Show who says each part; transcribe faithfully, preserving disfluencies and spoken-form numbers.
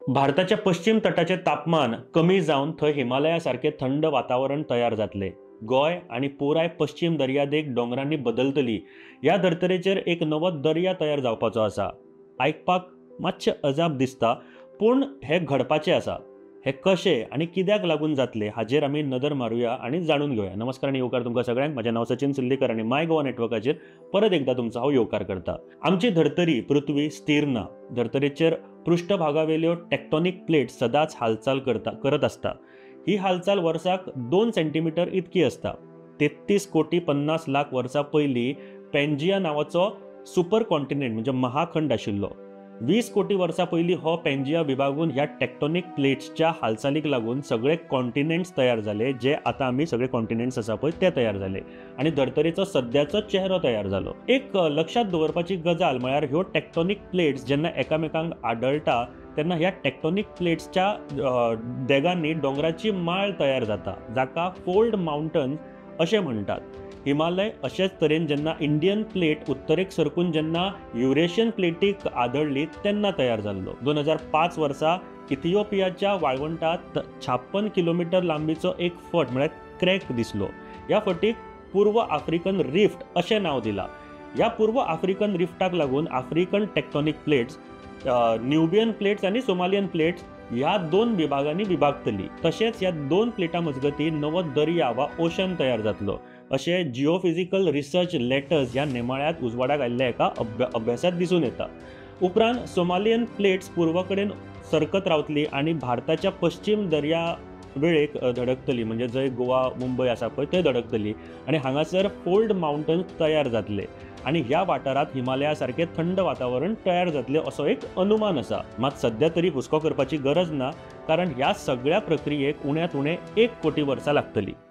Speaker 1: भारताच्या पश्चिम तटाचे तापमान कमी जावन थंय हिमालयासारखे थंड वातावरण तयार जातले। गोय आणि पुराय पश्चिम दर्यादेग डोंगरांनी बदलतली। ह्या धर्तरेचेर एक नवो दर्या तयार जावपाचो आसा। आयकपाक मातशें अजाप दिसता, पूण हे घडपाचें आसा। हे कशें आनी कित्याक लागून जातले हाचेर आमी नदर मारूया आनी जाणून घेवया। नमस्कार आणि येवकार तुमकां सगळ्यांक। म्हजें नांव सचिन सिल्लेकर आणि माय गोवा नेटवर्काचेर परत एकदा तुमचो हांव येवकार करता। आमची धर्तरी पृथ्वी स्थिर ना। धर्तरेचेर पृष्ठभागावेल्यो टेक्टोनीक प्लेट सदांच हालचाल करता करत आसता। ही हालचाल वर्साक दोन सेंटीमीटर इतकी असता। तेत्तीस कोटी पन्नास लाख वर्सां पयलीं पेंजिया नांवाचो सुपर कॉन्टिनेंट म्हणजे महाखंड आशिल्लो। वीस कोटी वर्सां पयलीं हो पेंजिया विभागून ह्या टेक्टोनीक प्लेट्सच्या हालचालीक लागून सगळे कॉन्टिनेंट्स तयार जाले, जे आतां आमी सगळे कॉन्टिनेंट्स आसा पळय ते तयार जाले आनी धर्तरेचो सद्याचो चेहरो तयार जालो। एक लक्षात दवरपाची गजाल म्हळ्यार ह्यो टेक्टोनीक प्लेट्स जेन्ना एकामेकांक आडळटा तेन्ना ह्या टेक्टोनीक प्लेट्सच्या देगांनी डोंगराची माळ तयार जाता, जाका फोल्ड माउंटन अशें म्हणटात। हिमालय अशेच तरेन जेन्ना इंडियन प्लेट उत्तरेक सरकून जेन्ना युरेशियन प्लेटीक आदळली तेन्ना तयार जाल्लो। दोन हजार पांच वर्सा इथिओपियाच्या वाळवंटात छाप्पन किलोमीटर लांबीचो एक फट म्हळ्यार क्रॅक दिसलो। ह्या फटीक पूर्व आफ्रिकन रिफ्ट अशें नांव दिलां। ह्या पूर्व आफ्रिकन रिफ्टाक लागून African tectonic plates Nubian plates आनी सोमालियन प्लेट्स ह्या दोन विभागांनी विभागतली। तशेंच ह्या दोन प्लेटां मजगती नवो दर्या वा ओशन तयार जातलो, अशें जिओफिजिकल रिसर्च लेटर्स ह्या नेमाळ्यात उजवाडाक आयिल्ल्या एका अभ्यासात दिसून येता। उपरांत सोमालियन प्लेट्स पूर्व कडेन सरकत रावतली आनी भारताच्या पश्चिम दर्या वेळेक धडकतली, म्हणजे जंय गोवा मुंबय आसा पळय थंय धडकतली आनी हांगासर फोल्ड माउंटन्स तयार जातले आनी ह्या वाठारांत हिमालया सारखे थंड वातावरण तयार जातले असो एक अनुमान आसा। मात सध्या तरी हुस्को करपाची गरज ना, कारण ह्या सगळ्या प्रक्रियेक उण्यात उणें एक कोटी वर्सां लागतली।